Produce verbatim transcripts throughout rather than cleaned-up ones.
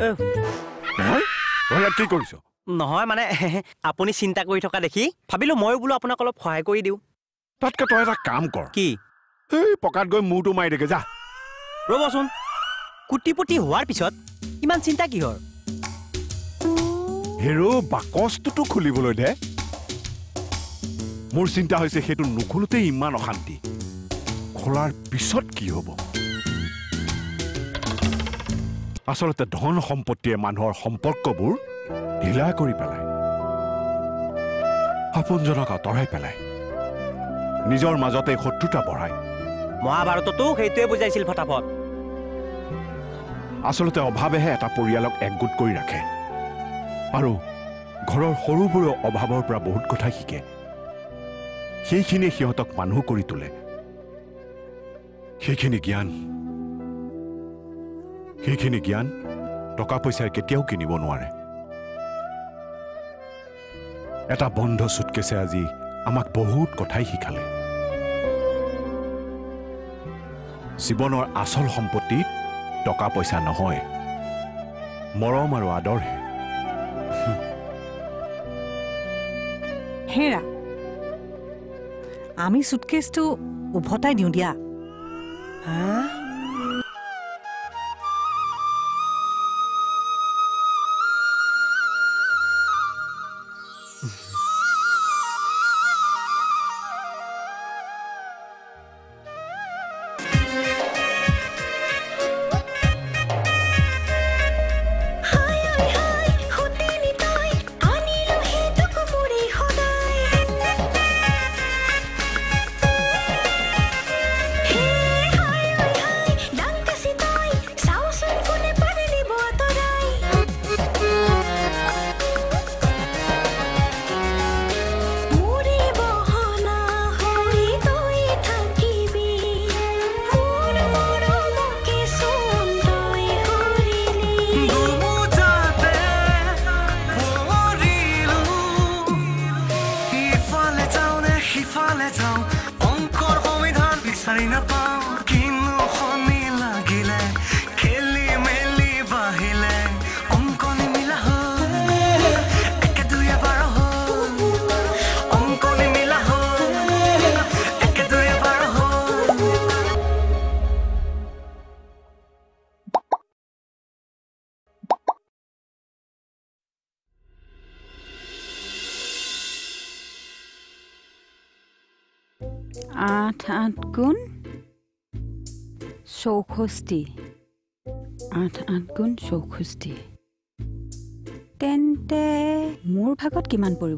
নহয় তই ইয়াত কি কৰিছ? নহয় মানে আপুনি চিন্তা কৰি থকা দেখি ভাবিলো ময়ো বোলো আপোনাক অলপ সহায় কৰি দিওঁ। তাতকৈ তই এটা কাম কৰ। কি? এই পকাত গৈ মূৰটো মাৰি দেগে যা। ৰ'বচোন, কোটিপতি হোৱাৰ পিছত ইমান চিন্তা কিহৰ? হেৰ' বাকচটোতো খুলিবলৈ দে। মোৰ চিন্তা হৈছে সেইটো নুখোলোতেই ইমান অশান্তি, খোলাৰ পিছত কি হ'ব? আচলতে ধন সম্পত্তিয়ে মানুহৰ সম্পৰ্কবোৰ ঢিলা কৰি পেলায়, আপোনজনক আঁতৰাই পেলায়, নিজৰ মাজতে শত্ৰুতা বঢ়ায়। মহাভাৰততো সেইটোৱে বুজাইছিল ফটাফট। আচলতে অভাৱেহে এটা পৰিয়ালক একগোট কৰি ৰাখে, আৰু ঘৰৰ সৰুবোৰে অভাৱৰ পৰা বহুত কথা শিকে। সেইখিনিয়ে সিহঁতক মানুহ কৰি তোলে। সেইখিনি জ্ঞান সেইখিনি জ্ঞান টকা পইচাই কেতিয়াও কিনিব নোৱাৰে। এটা বন্ধ চুটকেছে আজি আমাক বহুত কথাই শিকালে। জীৱনৰ আচল সম্পত্তি টকা পইচা নহয়, মৰম আৰু আদৰহে। হেৰা, আমি চুটকেছটো উভতাই দিওঁ দিয়া। হা? আঠ আঠ গুণ চৌষষ্ঠি, আঠ আঠ গুণ চৌষষ্ঠি। তেন্তে মোৰ ভাগত কিমান পৰিব?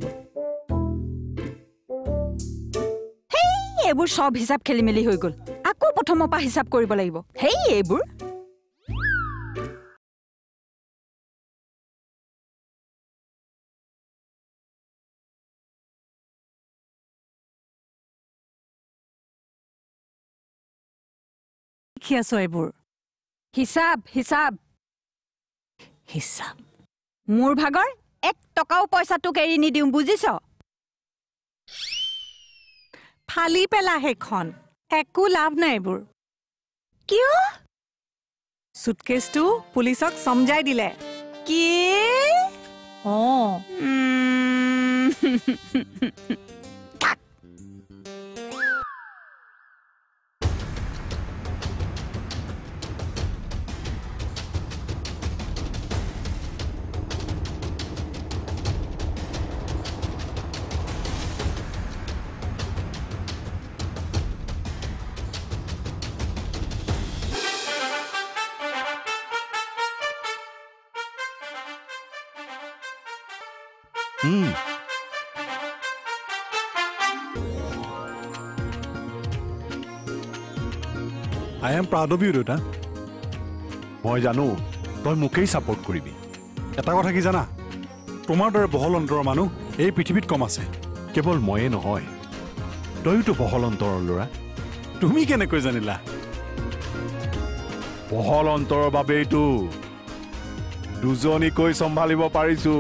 হেই, এইবোৰ চব হিচাপ খেলি মেলি হৈ গ'ল। আকৌ প্ৰথমৰ পৰা হিচাপ কৰিব লাগিব। হেই, এইবোৰ কি আছো? এইবোৰ হিচাপ হিচাপ হিচাপ মোৰ ভাগৰ এক টকাও পইচাটোক এৰি নিদিওঁ, বুজিছ? ফালি পেলা সেইখন, একো লাভ নাই এইবোৰ। কিয়? চুটকেছটো পুলিচক সমজাই দিলে। কি? অঁ, Hmm. I am proud of you, Ruta. মই জানো তই মোকেই সাপোর্ট কৰিবি। এটা কথা কি জানা, তোমাৰ দৰে বহল অন্তৰৰ মানুহ এই পৃথিৱীত কম আছে। কেৱল ময়ে নহয়, তইতো বহল অন্তৰৰ ল'ৰা। তুমি কেনেকৈ জানিলা? বহল অন্তৰৰ বাবেইতো দুজনীকৈ চম্ভালিব পাৰিছো।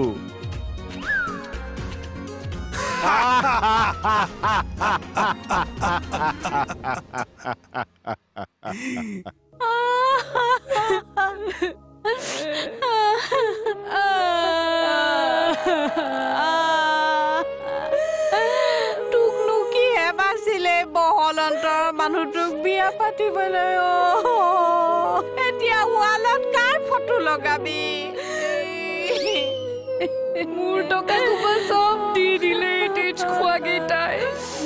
তোকনো কিহে বাচিলে বহল অন্তৰ মানুহটোক বিয়া পাতিবলৈ এতিয়া ৱালত কাৰ ফটো লগাবি মোৰ টকা কোপা চব দি দিলে তেজ খোৱাকেইটাই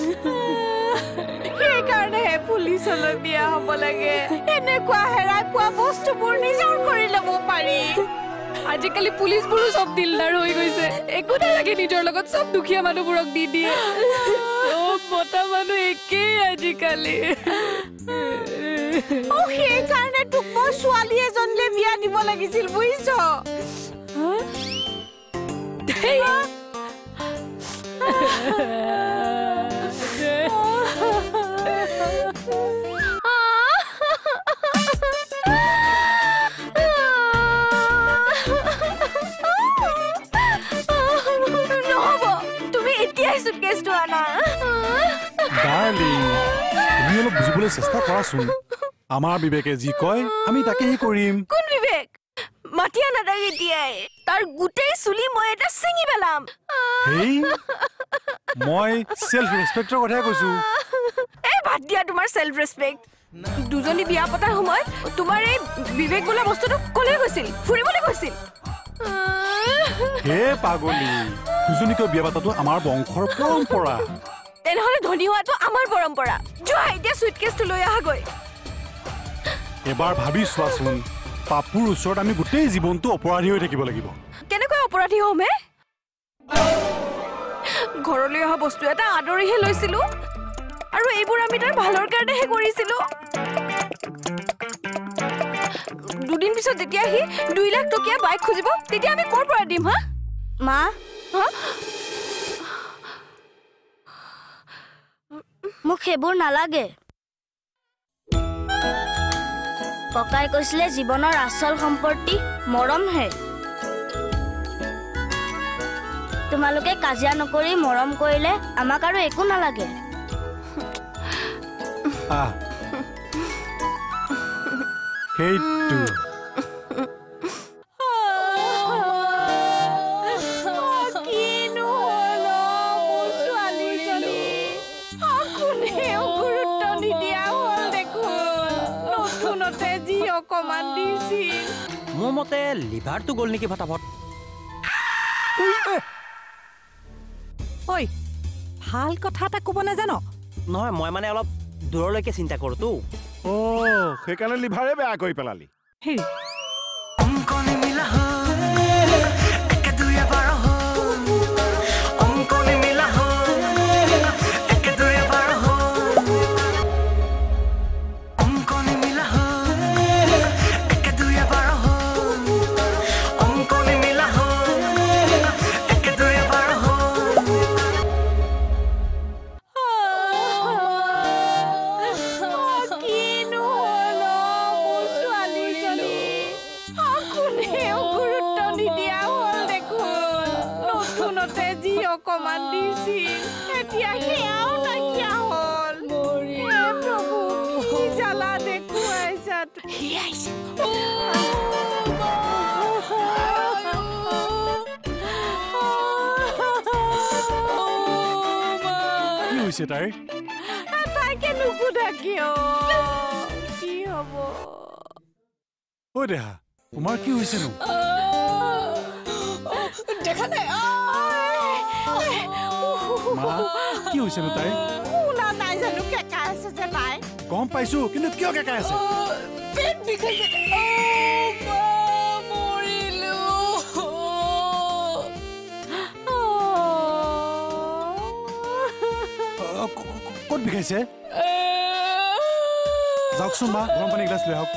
সেইকাৰণেহে পুলিচলৈ বিয়া হ'ব লাগে এনেকুৱা হেৰাই পোৱা বস্তুবোৰ নিজৰ কৰি ল'ব পাৰি আজিকালি পুলিচবোৰো চব দিলদাৰ হৈ গৈছে একো নালাগে নিজৰ লগত চব দুখীয়া মানুহবোৰক দি দিয়ে চব মতা মানুহ একেই আজিকালি সেইকাৰণে তোক মই ছোৱালী এজনীলে বিয়া দিব লাগিছিল বুজিছ তুমি অলপ বুজিবলৈ চেষ্টা কৰাচোন আমাৰ বিবেকে যি কয় আমি তাকেই কৰিম কোন বিবেক মাতিয়া নাদাগ এতিয়াই তাৰ গোটেই চুলি মই এটা চিঙি পেলাম হেই মই সেলফ ৰেসপেক্টৰ কথাই কৈছো এই বাদ দিয়া তোমাৰ সেলফ ৰেসপেক্ট দুজনী বিয়া পতাৰ সময়ত তোমাৰ এই বিবেক বোলা বস্তুটো কলৈ গৈছিল ফুৰিবলৈ গৈছিল হে পাগলী দুজনীকৈ বিয়া পতাটো আমাৰ বংশৰ পৰম্পৰা তেনেহলে ধনী হোৱাটো আমাৰ পৰম্পৰা যোৱা এতিয়া সুইটকেছটো লৈ আহা গৈ এবাৰ ভাবি চোৱাচোন পাপুৰ ওচৰত আমি গোটেই জীৱনটো অপৰাধী হৈ থাকিব লাগিব কেনেকৈ অপৰাধী হ'ম হে ঘৰলৈ অহা বস্তু এটা আদৰিহে লৈছিলো আৰু এইবোৰ আমি তাৰ ভালৰ কাৰণেহে কৰিছিলো দুদিন পিছত যেতিয়া আহি দুই লাখ টকীয়া বাইক খুজিব তেতিয়া আমি ক'ৰ পৰা দিম হা মা মোক সেইবোৰ নালাগে ককাই কৈছিলে জীৱনৰ আচল সম্পত্তি মৰমহে তোমালোকে কাজিয়া নকৰি মৰম কৰিলে আমাক আৰু একো নালাগে আহ সেইটো মোৰ মতে লিভাৰটো গ'ল নেকি ফটাফট ঐ ভাল কথা এটা ক'ব নাজানো নহয় মই মানে অলপ দূৰলৈকে চিন্তা কৰোঁতো অ সেইকাৰণে লিভাৰে বেয়া কৰি পেলালি হেৰি তাই তাইকে নুসুধা কিয় কি হব ঐ দেহা তোমাৰ কি হৈছেনো দেখা নাই মা কি হৈছেনো তাই শুনা নাই জানো কেঁকা আছে যে নাই গম পাইছো কিন্তু কিয় কেঁকা আছে পেট বিষাইছে মৰিলো ক'ত বিষাইছে যাওকচোন মা গৰম পানী গিলাচ লৈ আহক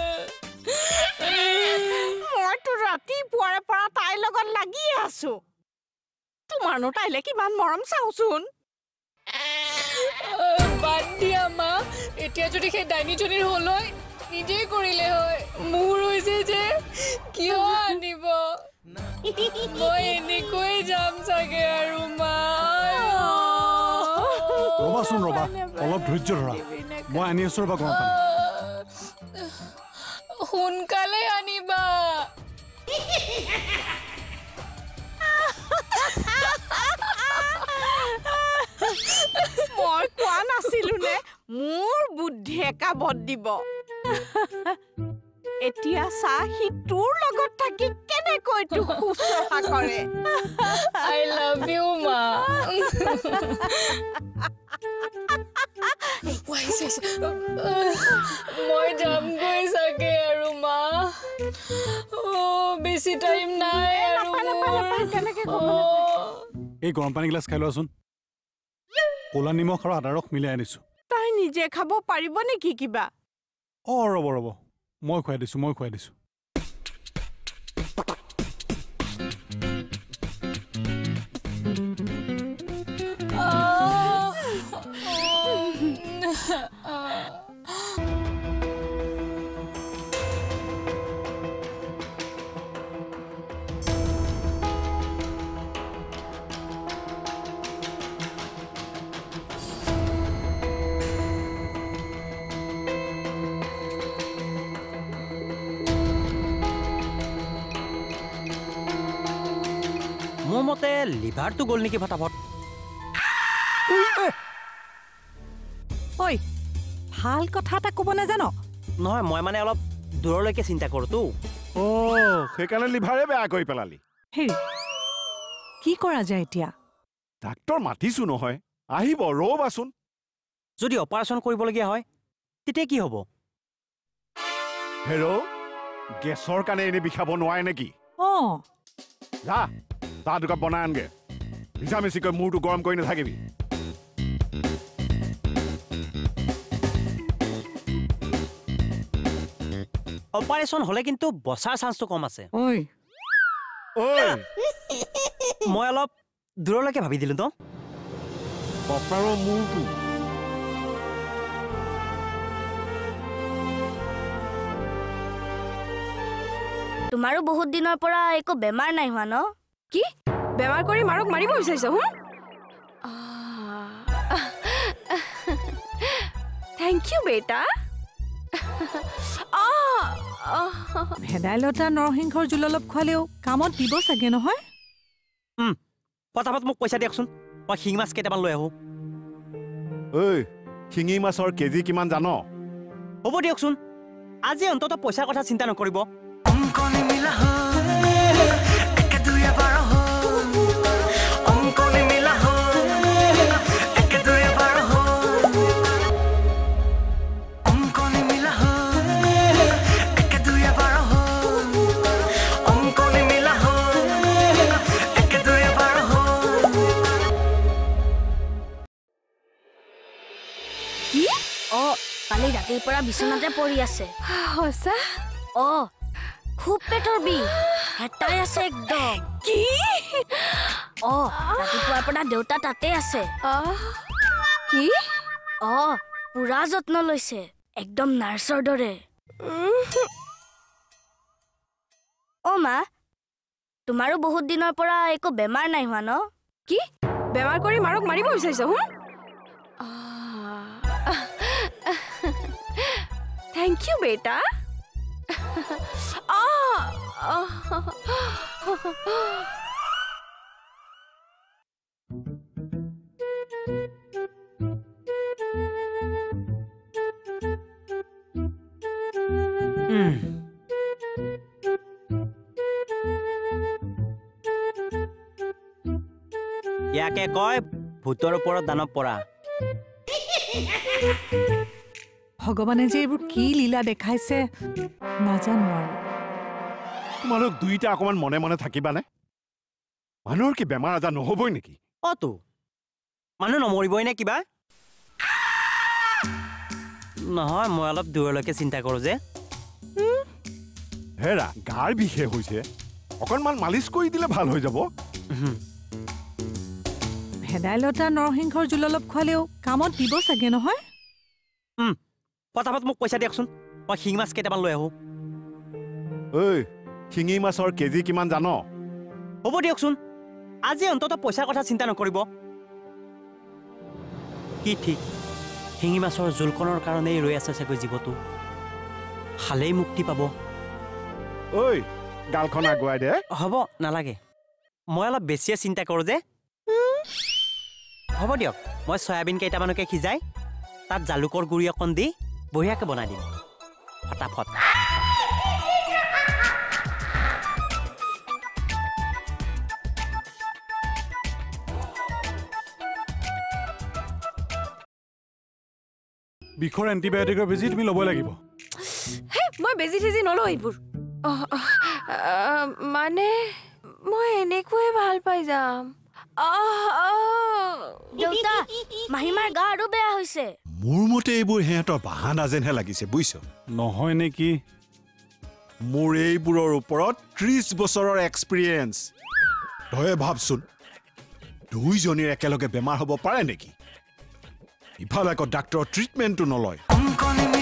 মইতো ৰাতিপুৱাৰে পৰা তাইৰ লগত লাগি আছো তোমাৰনো তাইলে কিমান মৰম চাওচোন বাদ দিয়া মা এতিয়া যদি সেই ডাইনীজনীৰ হ'ল হয় নিজেই কৰিলে হয় মোৰ হৈছে যে কিয় আনিব মই এনেকৈ যাম চাগে আৰু মা ৰবাচোন ৰবা অলপ ধৈৰ্য ধৰা মই আনি আছো ৰবা গৰম পানী সোনকালে আনিবা মই কোৱা নাছিলো নে মোৰ বুদ্ধিয়ে কামত দিব এতিয়া চা সি তোৰ লগত থাকি কেনেকৈ তোক শুশ্ৰূষা কৰে আই লাভ ইউ মা মই যামগৈ চাগে আৰু মা বেছি টাইম নাই আৰু এই গৰম পানী গিলাচ খাই লোৱাচোন ক'লা নিমখ আৰু আদা ৰস মিলাই আনিছো তাই নিজে খাব পাৰিব নেকি কিবা অ ৰ'ব ৰ'ব মই খুৱাই দিছো মই খুৱাই দিছো মোৰ মতে লিভাৰটো গ'ল নেকি ফটাফট ঐ ভাল কথা এটা ক'ব নাজানো নহয় মই মানে অলপ দূৰলৈকে চিন্তা কৰোঁতো অ সেইকাৰণে লিভাৰে বেয়া কৰি পেলালি হেৰি কি কৰা যায় এতিয়া ডাক্তৰ মাতিছো নহয় আহিব ৰ'বাচোন যদি অপাৰেশ্যন কৰিবলগীয়া হয় তেতিয়া কি হ'ব হেৰ' গেছৰ কাৰণে এনে বিষাব নোৱাৰে নেকি অঁ যা চাহ দুকাপ বনাই আনগে মিছামিছিকৈ মূৰটো গৰম কৰি নাথাকিবি অপাৰেশ্যন হ'লে কিন্তু বচাৰ চান্সটো কম আছে ঐ ঐ মই অলপ দূৰলৈকে ভাবি দিলোঁ ন কপাৰৰ মূৰটো তোমাৰো বহুত দিনৰ পৰা একো বেমাৰ নাই হোৱা ন কি বেমাৰ কৰি মাৰক মাৰিব বিচাৰিছ হুম থেংক ইউ বেটা ভেদাইলতা নৰসিংহৰ জোল অলপ খোৱালেও কামত দিব চাগে নহয় ফটাফট মোক পইচা দিয়কচোন মই শিঙি মাছ কেইটামান লৈ আহোঁ ঐ শিঙি মাছৰ কেজি কিমান জান হ'ব দিয়কচোন আজি অন্ততঃ পইচাৰ কথা চিন্তা নকৰিব কালি ৰাতিৰ পৰা বিচনাতে পৰি আছে সঁচা অ খুব পেটৰ বিষ হেতাই আছে একদম কি অ ৰাতিপুৱাৰ পৰা দেউতা তাতে আছে কি অ পুৰা যত্ন লৈছে একদম নাৰ্ছৰ দৰে অ মা তোমাৰো বহুত দিনৰ পৰা একো বেমাৰ নাই হোৱা ন কি বেমাৰ কৰি মাৰক মাৰিব বিচাৰিছ হুম থেংক ইউ বেটা ইয়াকে কয় ভূতৰ ওপৰত দানৱ পৰা ভগৱানে যে এইবোৰ কি লীলা দেখাইছে নাজানো আৰু তোমালোক দুইটা অকমান মনে মনে থাকিবানে মানুহৰ কি বেমাৰ আজাৰ নহবই নেকি অতো মানুহ নমৰিবই নে কিবা নহয় মই অলপ দূৰলৈকে চিন্তা কৰোঁ যে হেৰা গাৰ বিষে হৈছে অকণমান মালিচ কৰি দিলে ভাল হৈ যাব ভেদাইলতা নৰসিংহৰ জোল অলপ খোৱালেও কামত দিব চাগে নহয় ফটাফট মোক পইচা দিয়কচোন মই শিঙি মাছ কেইটামান লৈ আহোঁ ঐ শিঙি মাছৰ কেজি কিমান জান হ'ব দিয়কচোন আজি অন্ততঃ পইচাৰ কথা চিন্তা নকৰিব কি ঠিক শিঙি মাছৰ জোলকণৰ কাৰণেই ৰৈ আছে চাগৈ জীৱটো খালেই মুক্তি পাব ঐ গালখন আগুৱাই দে হ'ব নালাগে মই অলপ বেছিয়ে চিন্তা কৰোঁ যে হ'ব দিয়ক মই চয়াবিন কেইটামানকে সিজাই তাত জালুকৰ গুড়ি অকণ দি বঢ়িয়াকৈ বনাই দিম ফটাফট বিষৰ এণ্টিবায়'টিকৰ বেজি তুমি ল'বই লাগিব হে মই বেজি থেজি নলওঁ এইবোৰ আহ, আহ, আহ, মানে মই এনেকৈয়ে ভাল পাই যাম আহ, আহ। দেউতা মাহীমাৰ গা আৰু বেয়া হৈছে মোৰ মতে এইবোৰ সিহঁতৰ বাহানা যেনহে লাগিছে বুজিছ নহয় নেকি মোৰ এইবোৰৰ ওপৰত ত্ৰিশ বছৰৰ এক্সপিৰিয়েঞ্চ তয়ে ভাবচোন দুইজনীৰ একেলগে বেমাৰ হ'ব পাৰে নেকি ইফালে আকৌ ডাক্তৰৰ ট্ৰিটমেণ্টটো নলয়